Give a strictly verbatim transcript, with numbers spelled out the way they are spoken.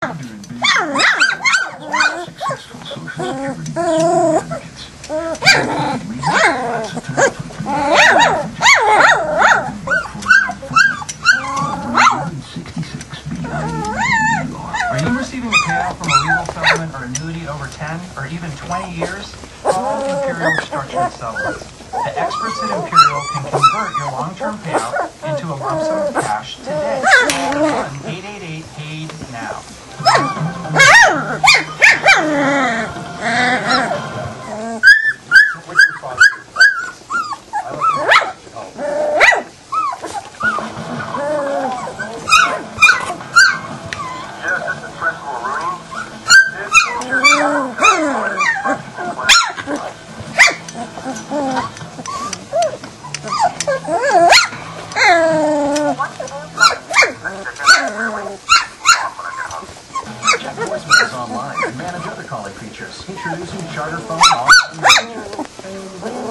Are you receiving a payout from a legal settlement or annuity over ten or even twenty years? Call Imperial Structured Settlements. The experts at Imperial can convert your long-term payout into a lump sum of cash today. Call eight eight eight paid now. Check voicemails online and manage other calling features. Introducing Charter Phone All Manager.